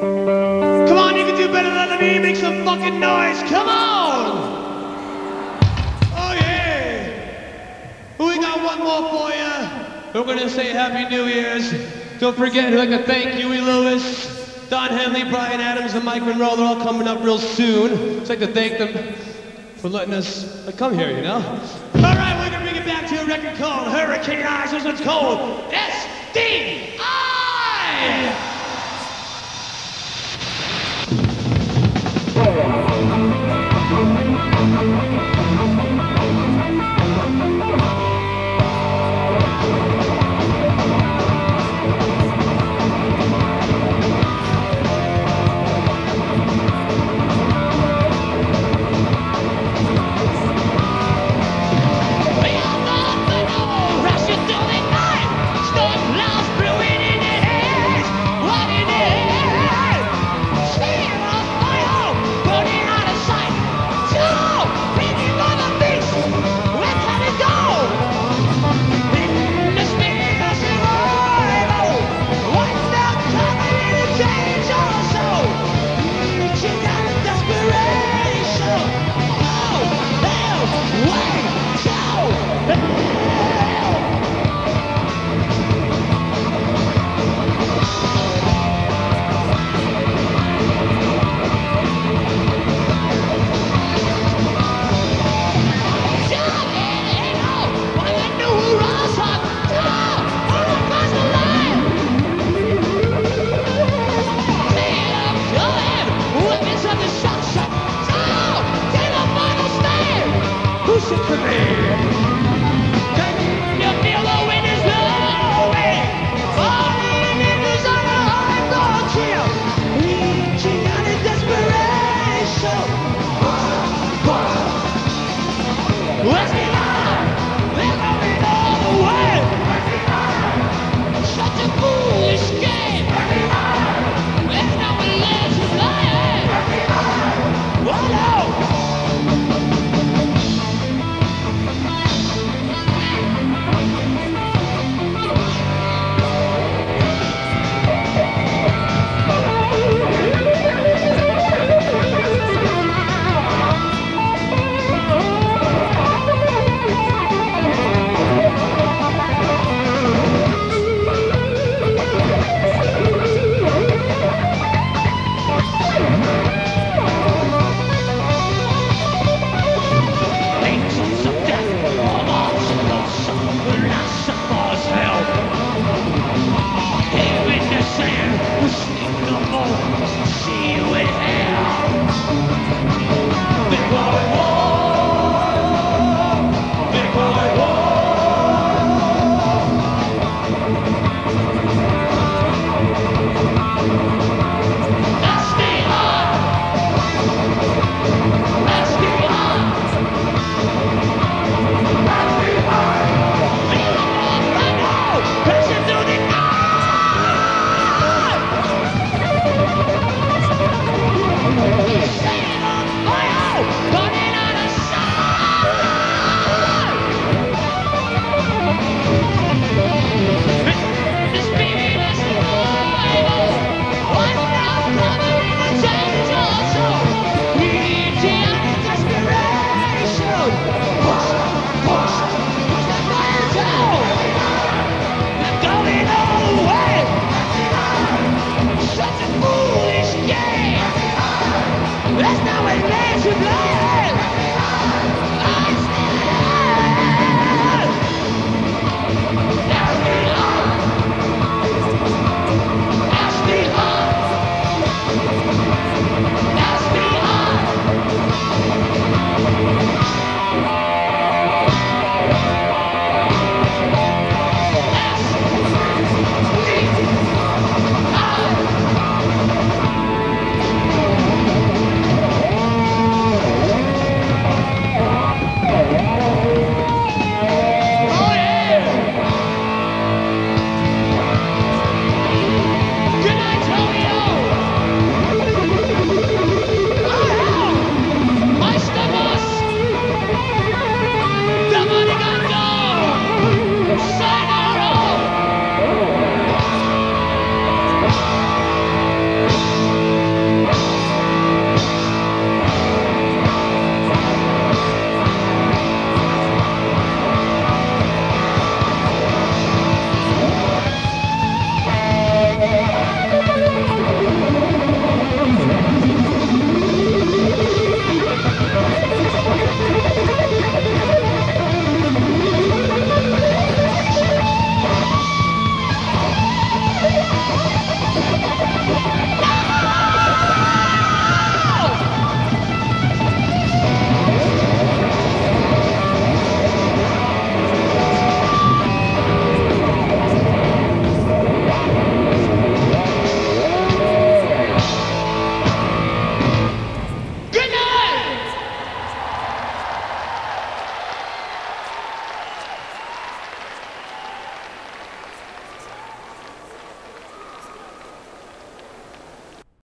Come on, you can do better than me. Make some fucking noise. Come on. Oh, yeah. We got one more for you. We're going to say Happy New Year's. Don't forget, I'd like to thank Huey Lewis, Don Henley, Brian Adams, and Mike Monroe. They're all coming up real soon. I'd like to thank them for letting us come here, you know? All right, we're going to bring it back to a record called Hurricane Eyes. This one's called SDI!